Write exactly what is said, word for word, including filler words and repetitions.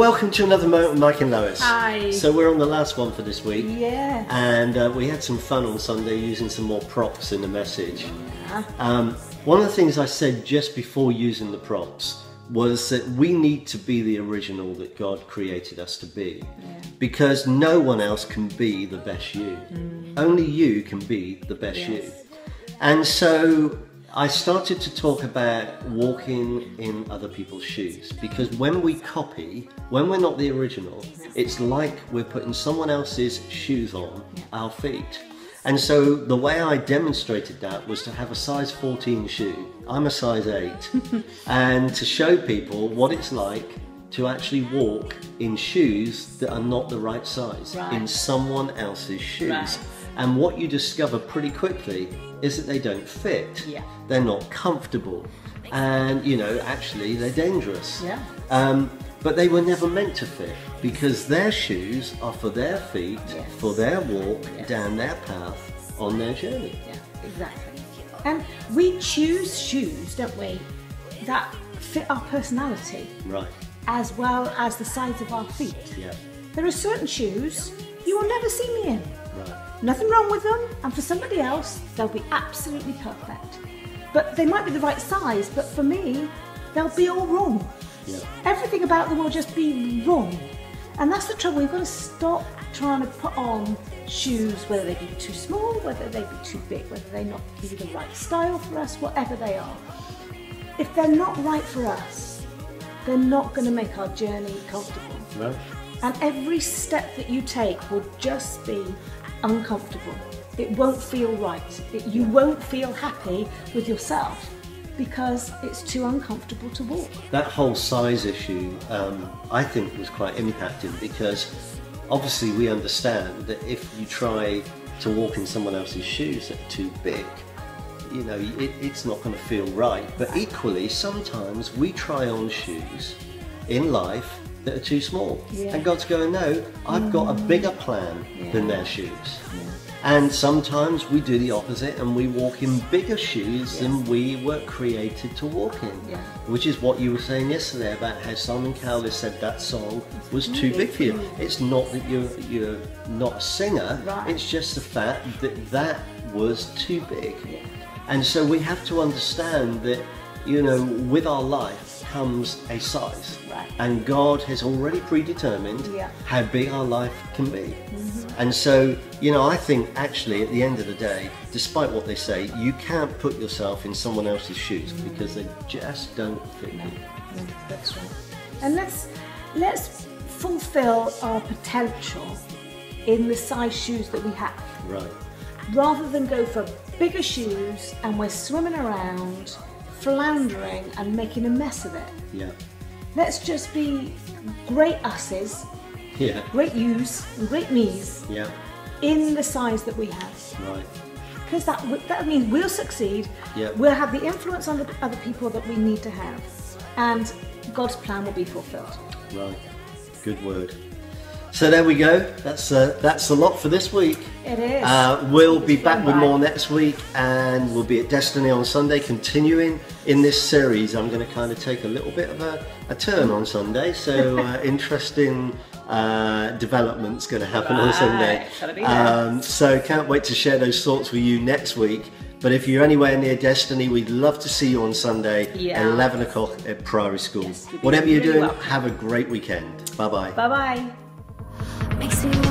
welcome to another moment with Mike and Lois. Hi. So we're on the last one for this week. Yeah. And uh, we had some fun on Sunday using some more props in the message. Yeah. Um, one of the things I said just before using the props was that we need to be the original that God created us to be. Yeah. Because no one else can be the best you. Mm. Only you can be the best yes. you. And so I started to talk about walking in other people's shoes, because when we copy, when we're not the original, it's like we're putting someone else's shoes on our feet. And so the way I demonstrated that was to have a size fourteen shoe. I'm a size eight. And to show people what it's like to actually walk in shoes that are not the right size, right. in someone else's shoes. Right. And what you discover pretty quickly is that they don't fit. Yeah. They're not comfortable. And, you know, actually they're dangerous. Yeah. Um, but they were never meant to fit, because their shoes are for their feet, yes. for their walk yes. down their path on their journey. Yeah, exactly. And we choose shoes, don't we, that fit our personality. Right. As well as the size of our feet. Yeah. There are certain shoes you will never see me in. Right. Nothing wrong with them, and for somebody else, they'll be absolutely perfect. But they might be the right size, but for me, they'll be all wrong. Yeah. Everything about them will just be wrong. And that's the trouble. We've got to stop trying to put on shoes, whether they be too small, whether they be too big, whether they not be the right style for us, whatever they are. If they're not right for us, they're not going to make our journey comfortable. No. And every step that you take will just be uncomfortable. It won't feel right. It, you won't feel happy with yourself because it's too uncomfortable to walk. That whole size issue, um, I think, was quite impacting, because obviously we understand that if you try to walk in someone else's shoes that are too big, you know, it, it's not going to feel right. But equally, sometimes we try on shoes in life that are too small. Yeah. And God's going, no, I've mm. got a bigger plan yeah. than their shoes. Yeah. And sometimes we do the opposite and we walk in bigger shoes yes. than we were created to walk in. Yeah. Which is what you were saying yesterday about how Simon Cowell said that song was too big for you. It's not that you're, you're not a singer, right. it's just the fact that that was too big. Yeah. And so we have to understand that, you know, with our life comes a size. Right. And God has already predetermined yeah. how big our life can be. Mm-hmm. And so, you know, I think actually at the end of the day, despite what they say, you can't put yourself in someone else's shoes mm-hmm. because they just don't fit no. you. No, that's right. And let's, let's fulfill our potential in the size shoes that we have. Right. Rather than go for bigger shoes and we're swimming around, floundering and making a mess of it. Yeah. Let's just be great us's, yeah. great yous and great me's yeah. in the size that we have. Right. Because that, that means we'll succeed, yeah. we'll have the influence on the other people that we need to have, and God's plan will be fulfilled. Right. Good word. So there we go. That's uh, that's a lot for this week. It is. Uh, we'll be back with more next week, and we'll be at Destiny on Sunday, continuing in this series. I'm going to kind of take a little bit of a, a turn on Sunday, so uh, interesting uh, developments going to happen right. on Sunday. Gotta be there. Um, so can't wait to share those thoughts with you next week. But if you're anywhere near Destiny, we'd love to see you on Sunday, yeah. eleven o'clock at Priory School. Yes, Whatever you're really doing, welcome. have a great weekend. Bye bye. Bye bye. Makes me